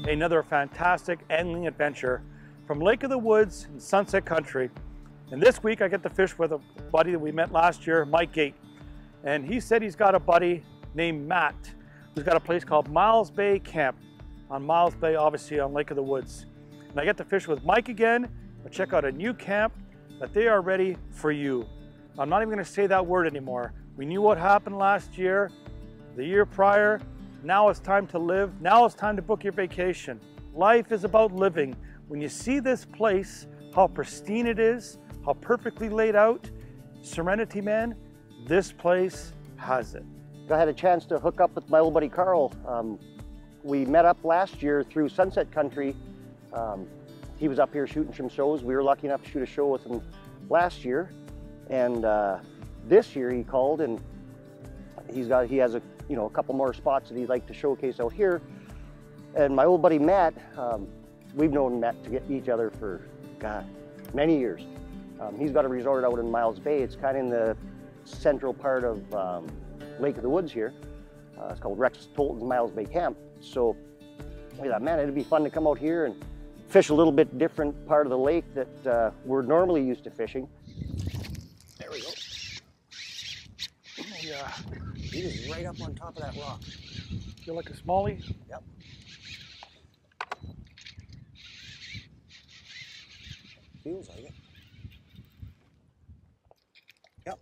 another fantastic angling adventure from Lake of the Woods in Sunset Country. And this week I get to fish with a buddy that we met last year, Mike Gate. And he said he's got a buddy named Matt who's got a place called Miles Bay Camp on Miles Bay, obviously on Lake of the Woods. And I get to fish with Mike again and check out a new camp that they are ready for you. I'm not even going to say that word anymore. We knew what happened last year, the year prior. Now it's time to live. Now it's time to book your vacation. Life is about living. When you see this place, how pristine it is, how perfectly laid out, serenity, man, this place has it. I had a chance to hook up with my old buddy Carl. We met up last year through Sunset Country. He was up here shooting some shows. We were lucky enough to shoot a show with him last year. And this year he called, and he has a couple more spots that he'd like to showcase out here. And my old buddy Matt, we've known Matt to get each other for many years. He's got a resort out in Miles Bay. It's kind of in the central part of Lake of the Woods here. It's called Rex Tolton's Miles Bay Camp. So we thought, man, it'd be fun to come out here and fish a little bit different part of the lake that we're normally used to fishing. There we go. Oh, yeah. He is right up on top of that rock. Feel like a smallie? Yep. Feels like it. Yep.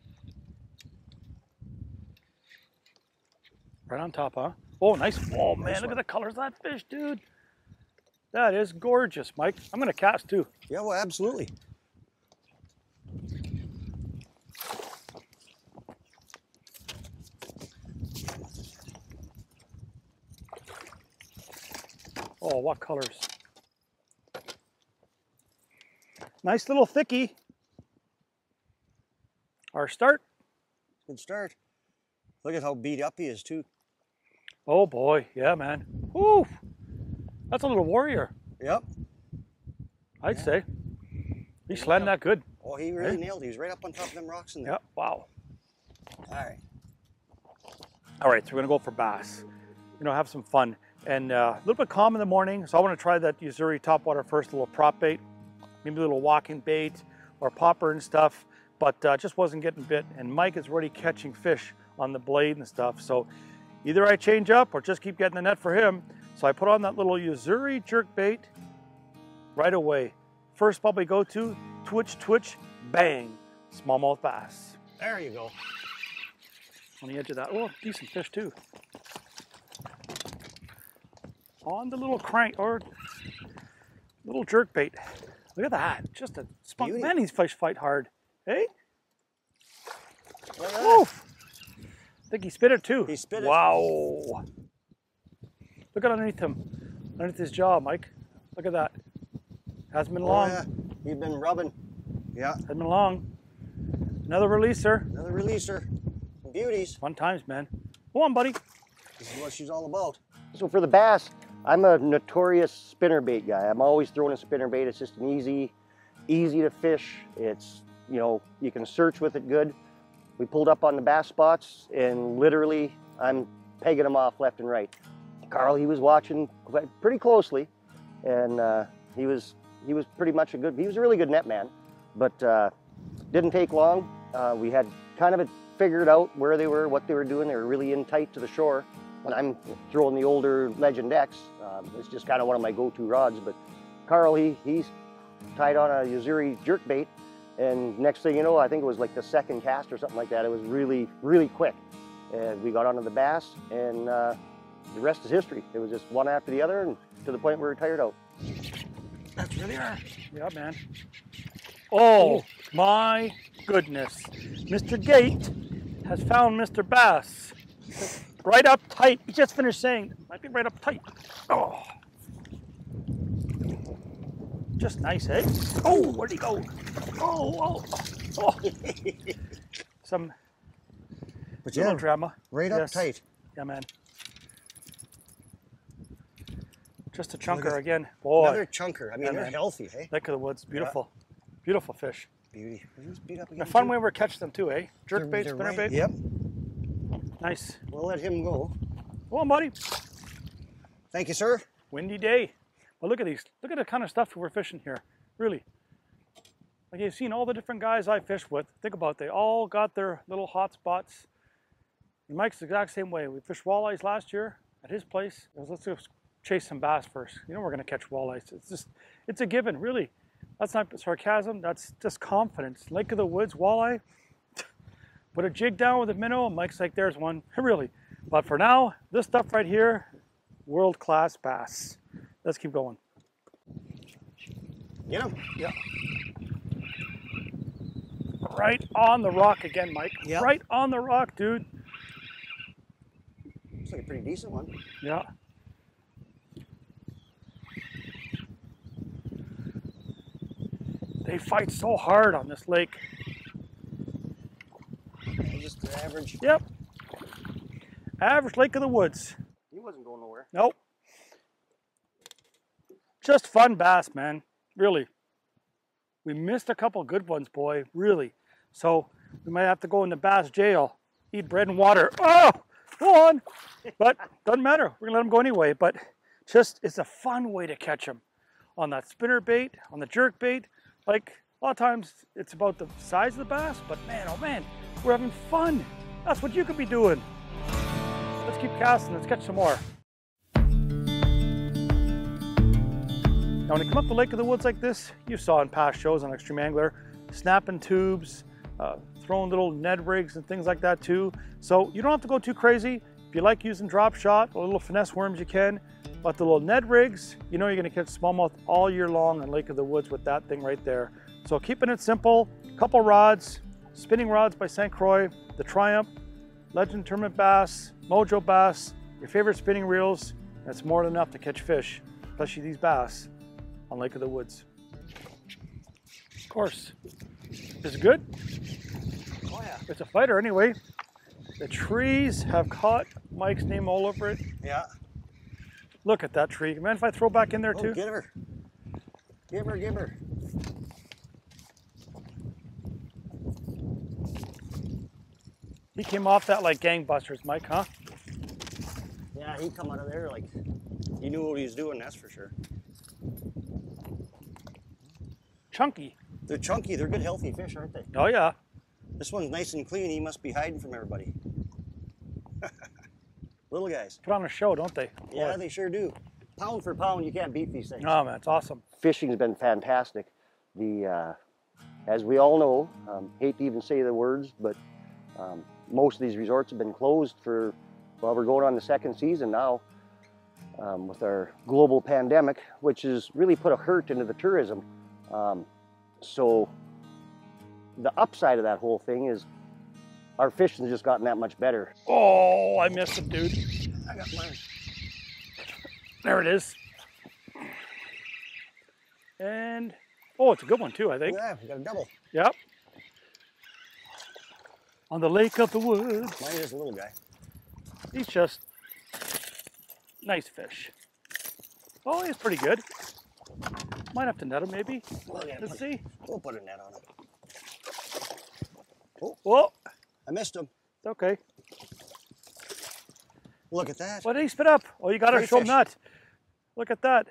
Right on top, huh? Oh, nice. Oh, man, Nice look one. at the colors of that fish, dude. That is gorgeous, Mike. I'm going to cast too. Yeah, well, absolutely. Oh, what colors. Nice little thickie. Our start. Good start. Look at how beat up he is too. Oh boy, yeah, man. Woo! That's a little warrior, Yep. I'd say. He slammed that good. Oh, he really nailed it. He was right up on top of them rocks in there. Yeah, wow. All right. All right, so we're gonna go for bass. Have some fun. And a little bit calm in the morning, so I want to try that Usuri topwater first, a little prop bait, maybe a little walking bait or popper and stuff, but just wasn't getting bit. And Mike is already catching fish on the blade and stuff, so either I change up or just keep getting the net for him. So I put on that little Usuri jerk bait right away. First spot we go to, twitch, twitch, bang, smallmouth bass. There you go. On the edge of that, oh, decent fish too. On the little crank or little jerk bait. Look at that, just a spunk. Beauty. Man, these fish fight hard. Hey? Look at that. Woof. I think he spit it too. He spit it. Wow. Look at underneath him, underneath his jaw, Mike. Look at that. Hasn't been long. Yeah. He's been rubbing. Yeah. Hasn't been long. Another releaser. Another releaser. Beauties. Fun times, man. Go on, buddy. This is what she's all about. So for the bass, I'm a notorious spinnerbait guy. I'm always throwing a spinnerbait. It's just an easy to fish. It's, you can search with it good. We pulled up on the bass spots and literally I'm pegging them off left and right. Carl, he was watching pretty closely, and he was pretty much he was a really good net man, but didn't take long. We had kind of figured out where they were, what they were doing. They were really in tight to the shore. When I'm throwing the older Legend X, it's just kind of one of my go-to rods. But Carl, he's tied on a Usuri jerkbait, and next thing you know, I think it was like the second cast or something like that. It was really, really quick, and we got onto the bass, and the rest is history. It was just one after the other, and to the point where we were tired out. That's really hard. Yeah, man. Oh my goodness. Mr. Gate has found Mr. Bass. Right up tight. He just finished saying, might be right up tight. Oh. Just nice, eh? Oh, where'd he go? Oh. Some little drama. Right up tight. Yeah, man. Just a chunker again. Boy. Another chunker. I mean, they're healthy, hey? Lake of the Woods, beautiful. Beautiful fish. Beauty. Beat up again, A fun way we catch them too, eh? Jerk bait, spinner bait. Yep. Nice. We'll let him go. Go on, buddy. Thank you, sir. windy day. But look at these. Look at the kind of stuff we're fishing here. Really. Like you've seen all the different guys I fish with. Think about it. They all got their little hot spots. And Mike's the exact same way. We fished walleyes last year at his place. Let's go chase some bass first. You know we're going to catch walleyes. It's a given, really. That's not sarcasm. That's just confidence. Lake of the Woods, walleye. Put a jig down with a minnow. Mike's like, there's one. Really. But for now, this stuff right here, world-class bass. Let's keep going. Get him? Yeah. Right on the rock again, Mike. Yep. Right on the rock, dude. Looks like a pretty decent one. Yeah. They fight so hard on this lake. Just average. Yep. Average Lake of the Woods. He wasn't going nowhere. Nope. Just fun bass, man. Really. We missed a couple good ones, boy. Really. So we might have to go into bass jail. Eat bread and water. Oh! Go on. But doesn't matter. We're going to let them go anyway. But just, it's a fun way to catch them. On that spinner bait, on the jerk bait. Like, a lot of times it's about the size of the bass. But man, oh man, we're having fun. That's what you could be doing. Let's keep casting. Let's catch some more. Now, when you come up the Lake of the Woods like this, you saw in past shows on Extreme Angler, snapping tubes, throwing little Ned rigs and things like that too. So you don't have to go too crazy. If you like using drop shot or little finesse worms, you can. But the little Ned rigs, you know you're gonna catch smallmouth all year long in Lake of the Woods with that thing right there. So keeping it simple, couple rods, spinning rods by St. Croix, the Triumph, Legend Tournament Bass, Mojo Bass, your favorite spinning reels. That's more than enough to catch fish, especially these bass on Lake of the Woods. Of course. Is it good? Oh yeah. It's a fighter anyway. The trees have caught Mike's name all over it. Yeah. Look at that tree. Man, if I throw back in there too? Get her. Give her, give her. He came off that like gangbusters, Mike, huh? Yeah, he come out of there like he knew what he was doing, that's for sure. Chunky. They're chunky, they're good healthy fish, aren't they? Oh yeah. This one's nice and clean, he must be hiding from everybody. Little guys. Put on a show, don't they? Yeah, Boy. they sure do. Pound for pound, you can't beat these things. Oh man, it's awesome. Fishing's been fantastic. As we all know, hate to even say the words, but most of these resorts have been closed for, well, we're going on the second season now with our global pandemic, which has really put a hurt into the tourism. So the upside of that whole thing is our fishing's just gotten that much better. Oh, I missed him, dude. I got mine. There it is. And, oh, it's a good one too, I think. Yeah, we got a double. Yep. On the Lake of the Woods. Mine is a little guy. He's just nice fish. Oh, he's pretty good. Might have to net him maybe. Let's see. We'll put a net on it. Oh, Whoa, I missed him. it's okay. Look at that. What did he spit up? Oh, you got to show him Crayfish. that. Look at that.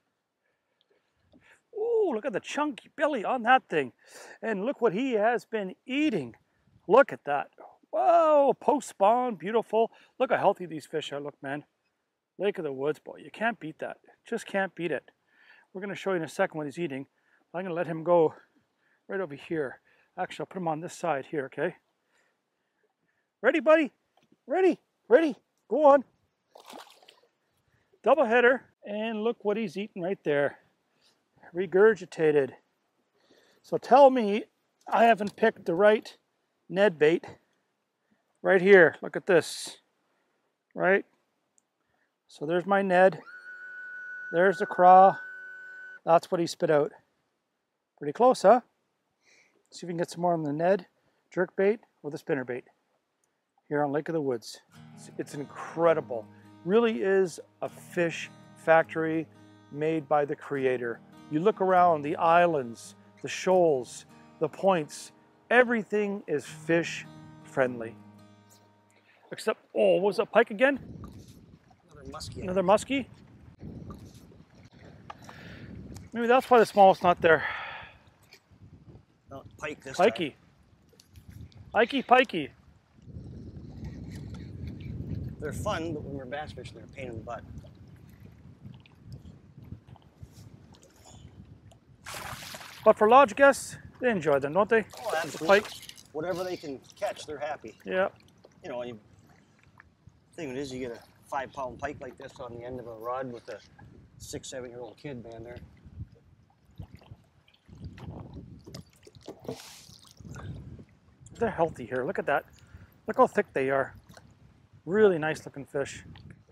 Ooh, look at the chunky belly on that thing. And look what he has been eating. Look at that. Whoa, post spawn, beautiful. Look how healthy these fish are. Look, man. Lake of the Woods, boy. You can't beat that. Just can't beat it. We're going to show you in a second what he's eating. I'm going to let him go right over here. Actually, I'll put him on this side here, okay? Ready, buddy? Ready? Ready? Go on. Double header. And look what he's eating right there. Regurgitated. So tell me I haven't picked the right Ned bait. Right here. Look at this. Right? So there's my Ned. There's the craw. That's what he spit out. Pretty close, huh? See if we can get some more on the Ned jerk bait or the spinner bait here on Lake of the Woods. It's incredible. Really is a fish factory made by the creator. You look around the islands, the shoals, the points, everything is fish friendly. Except, oh, was it pike again? Another muskie. Another muskie? Maybe that's why the smallmouth's not there. No, pike this time. Pikey. Pikey. They're fun, but when we're bass fishing, they're a pain in the butt. But for lodge guests, they enjoy them, don't they? Oh, absolutely. The pike. Whatever they can catch, they're happy. Yeah. You know, the thing is, you get a 5-pound pike like this on the end of a rod with a 6-7-year-old kid, man, They're healthy here. Look at that. Look how thick they are. Really nice looking fish.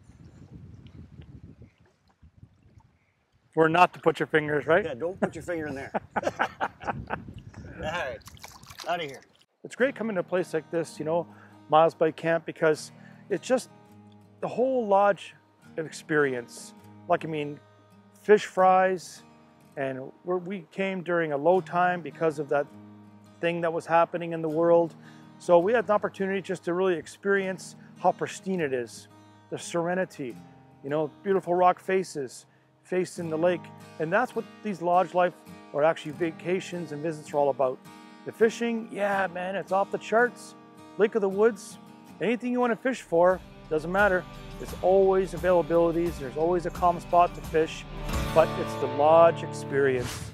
We're not to put your fingers, right? Yeah, don't put your finger in there. All right, out of here. It's great coming to a place like this, you know, Miles Bay Camp, because it's just the whole lodge experience. Like, I mean, fish fries, and we came during a low time because of that thing that was happening in the world. So we had an opportunity just to really experience how pristine it is, the serenity, you know, beautiful rock faces facing the lake. And that's what these lodge life, or actually vacations and visits, are all about. The fishing, yeah, man, it's off the charts. Lake of the Woods, anything you want to fish for, doesn't matter. There's always availabilities, there's always a calm spot to fish, but it's the lodge experience.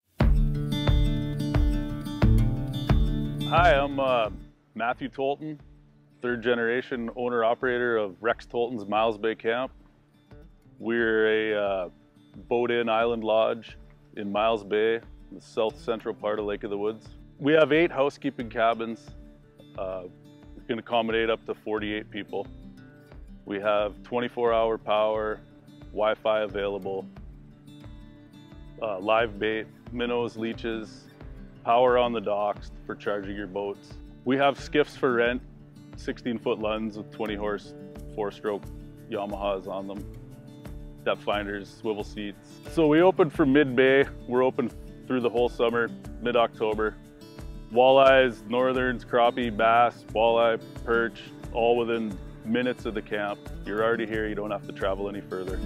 Hi, I'm Matthew Tolton, third generation owner operator of Rex Tolton's Miles Bay Camp. We're a boat-in island lodge in Miles Bay, the south central part of Lake of the Woods. We have 8 housekeeping cabins. We can accommodate up to 48 people. We have 24-hour power, Wi-Fi available, live bait, minnows, leeches, power on the docks for charging your boats. We have skiffs for rent, 16-foot Lunds with 20-horse 4-stroke Yamahas on them, depth finders, swivel seats. So we open for mid-May. We're open through the whole summer, mid-October. Walleyes, northerns, crappie, bass, walleye, perch, all within minutes of the camp. You're already here, you don't have to travel any further.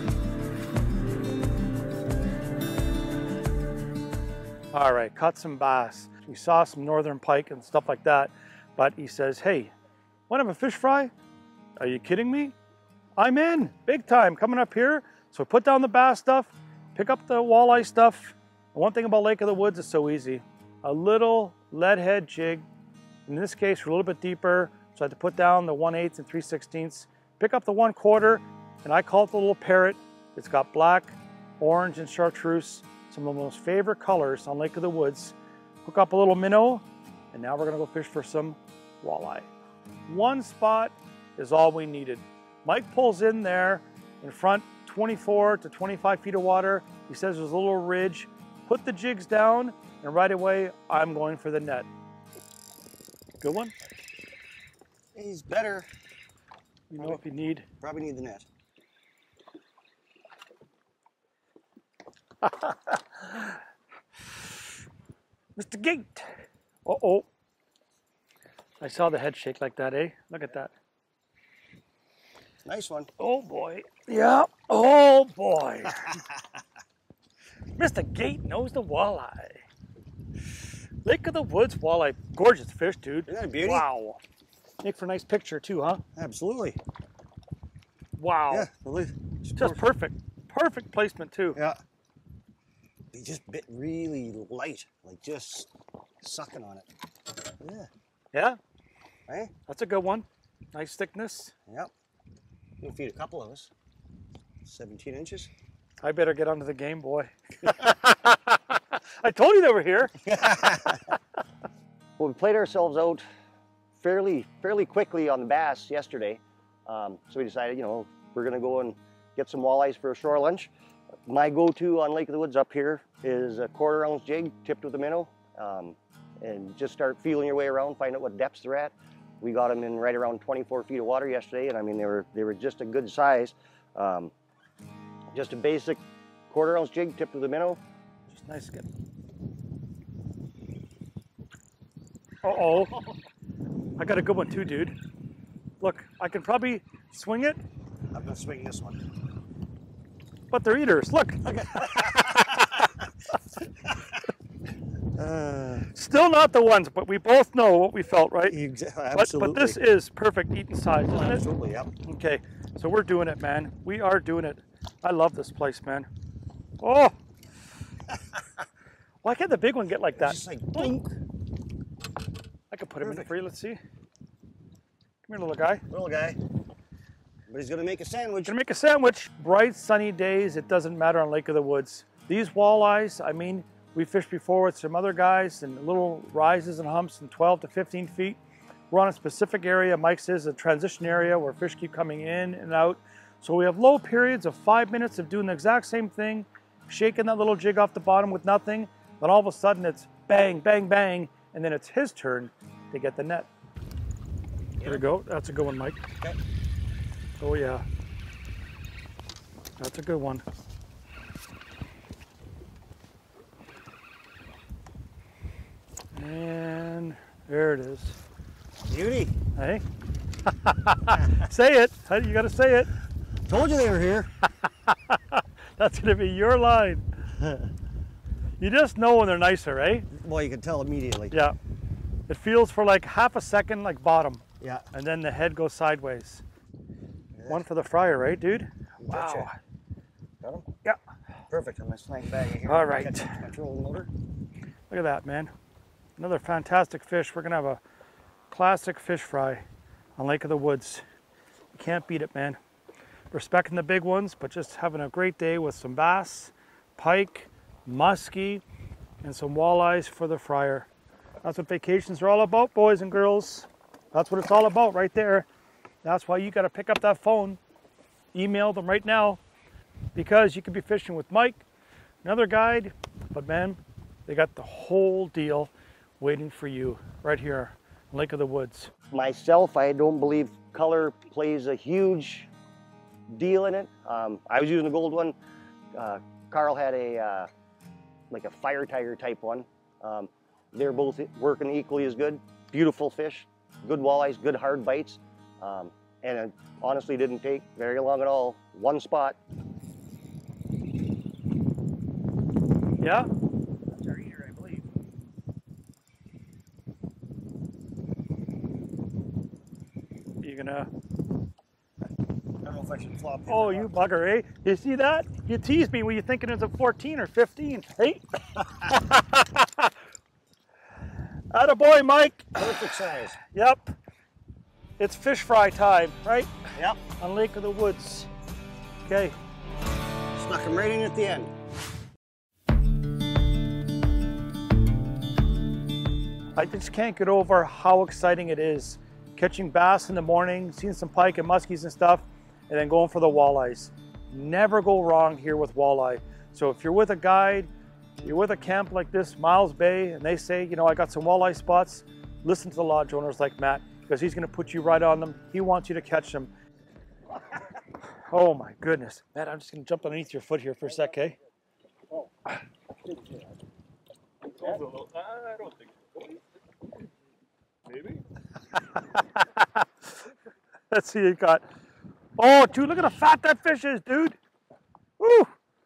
All right, caught some bass. We saw some northern pike and stuff like that, but he says, hey, want to have a fish fry? Are you kidding me? I'm in, big time, coming up here. So put down the bass stuff, pick up the walleye stuff. And one thing about Lake of the Woods is so easy. A little lead head jig. In this case, we're a little bit deeper, so I had to put down the 1/8 and 3/16, pick up the 1/4, and I call it the little parrot. It's got black, orange, and chartreuse, some of my most favorite colors on Lake of the Woods. Hook up a little minnow, and now we're gonna go fish for some walleye. One spot is all we needed. Mike pulls in there in front, 24 to 25 feet of water. He says there's a little ridge. Put the jigs down, and right away, I'm going for the net. Good one? He's better. You know if you need. Probably need the net. Mr. Gate. Uh-oh. I saw the head shake like that, eh? Look at that. Nice one. Oh boy. Yeah. Oh boy. Mr. Gate knows the walleye. Lake of the Woods walleye. Gorgeous fish, dude. Isn't that a beauty? Wow. Make for a nice picture too, huh? Absolutely. Wow. Yeah. Just perfect. Perfect placement too. Yeah. He just bit really light, like just sucking on it. Yeah. Yeah? Hey? That's a good one. Nice thickness. Yep. You'll feed a couple of us. 17 inches. I better get onto the game, boy. I told you they were here. Well, we played ourselves out fairly quickly on the bass yesterday. So we decided, you know, we're gonna go and get some walleyes for a shore lunch. My go-to on Lake of the Woods up here is a 1/4 ounce jig tipped with a minnow, and just start feeling your way around, find out what depths they're at. We got them in right around 24 feet of water yesterday, and I mean they were just a good size. Just a basic 1/4 ounce jig tipped with a minnow. Just nice to get. Uh-oh. I got a good one too, dude. Look, I can probably swing it. I'm gonna swing this one. But they're eaters. Look. Still not the ones, but we both know what we felt, right? Absolutely. But this is perfect eating size, isn't it? Absolutely, yep. Okay, so we're doing it, man. We are doing it. I love this place, man. Oh! Why can't the big one get like that? Just like blink. I could put him in for you. Let's see. Come here, little guy. Little guy. But he's gonna make a sandwich. Gonna make a sandwich. Bright, sunny days. It doesn't matter on Lake of the Woods. These walleyes, I mean, we fished before with some other guys and little rises and humps in 12 to 15 feet. We're on a specific area. Mike says a transition area where fish keep coming in and out. So we have low periods of 5 minutes of doing the exact same thing, shaking that little jig off the bottom with nothing. Then all of a sudden it's bang, bang, bang, and then it's his turn to get the net. There we go. That's a good one, Mike. Okay. Oh yeah. That's a good one. And there it is. Beauty. Hey? Say it. You got to say it. Told you they were here. That's going to be your line. You just know when they're nicer, eh? Well, you can tell immediately. Yeah. It feels for like half a second like bottom. Yeah. And then the head goes sideways. One for the fryer, right, dude? Wow. Got him? Yeah. Perfect. I'm gonna snag bag in here. All right. Control motor. Look at that, man. Another fantastic fish. We're going to have a classic fish fry on Lake of the Woods. You can't beat it, man. Respecting the big ones, but just having a great day with some bass, pike, muskie, and some walleyes for the fryer. That's what vacations are all about, boys and girls. That's what it's all about right there. That's why you got to pick up that phone, email them right now, because you could be fishing with Mike, another guide, but man, they got the whole deal waiting for you right here, Lake of the Woods. Myself, I don't believe color plays a huge deal in it. I was using a gold one. Carl had a like a fire tiger type one. They're both working equally as good. Beautiful fish, good walleyes, good hard bites, and it honestly didn't take very long at all. One spot. Yeah? That's our eater, I believe. You gonna? I don't know if I should flop. Oh, you bugger, eh? You see that? You teased me when you're thinking it's a 14 or 15, hey? Attaboy, Mike. Perfect size. Yep. It's fish fry time, right? Yep. On Lake of the Woods. Okay. Snuck him right in at the end. I just can't get over how exciting it is catching bass in the morning, seeing some pike and muskies and stuff, and then going for the walleyes. Never go wrong here with walleye. So if you're with a guide, you're with a camp like this, Miles Bay, and they say, you know, I got some walleye spots, listen to the lodge owners like Matt, because he's going to put you right on them. He wants you to catch them. Oh my goodness. Matt, I'm just going to jump underneath your foot here for a sec, eh? I don't think so. Maybe? Let's see, you got. Oh, dude, look at how fat that fish is, dude. Woo!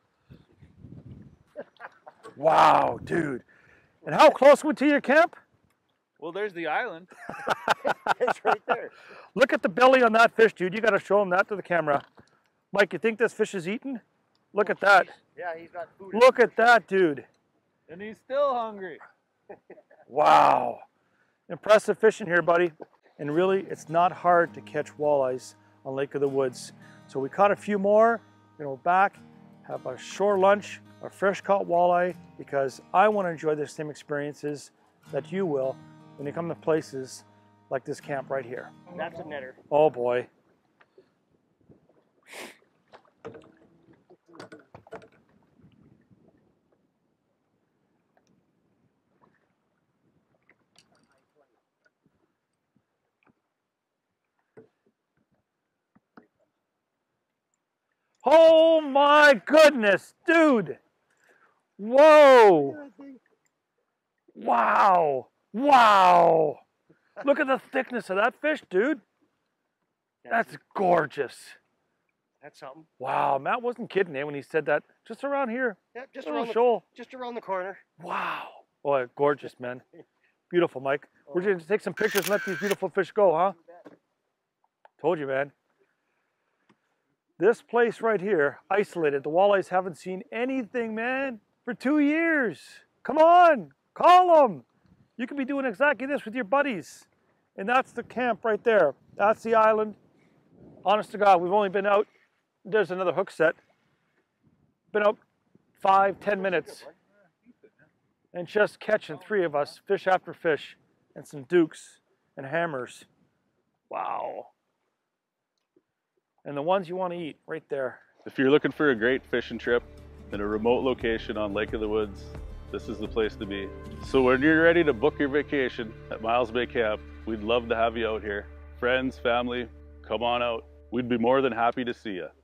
Wow, dude. And how close went to your camp? Well, there's the island. It's right there. Look at the belly on that fish, dude. You got to show him that to the camera. Mike, you think this fish is eaten? Look at that. Yeah, he's got food. Look at that, dude. And he's still hungry. Wow. Impressive fishing here, buddy. And really, it's not hard to catch walleyes on Lake of the Woods. So we caught a few more. We're going to go back, have a shore lunch, a fresh caught walleye, because I want to enjoy the same experiences that you will when you come to places like this camp right here. That's a netter. Oh boy. Oh my goodness, dude. Whoa. Wow. Wow. Look at the thickness of that fish, dude. That's gorgeous. That's something. Wow, Matt wasn't kidding when he said that. Just around here. Yep, just Little around the, shoal. just around the corner. Wow. Oh, gorgeous, man. Beautiful, Mike. We're going to take some pictures and let these beautiful fish go, huh? Told you, man. This place right here, isolated. The walleyes haven't seen anything, man, for 2 years. Come on, call them. You could be doing exactly this with your buddies. And that's the camp right there. That's the island. Honest to God, we've only been out. There's another hook set. Been out 5-10 minutes. And just catching 3 of us, fish after fish, and some dukes and hammers. Wow. And the ones you want to eat right there. If you're looking for a great fishing trip in a remote location on Lake of the Woods, this is the place to be. So when you're ready to book your vacation at Miles Bay Camp, we'd love to have you out here. Friends, family, come on out. We'd be more than happy to see you.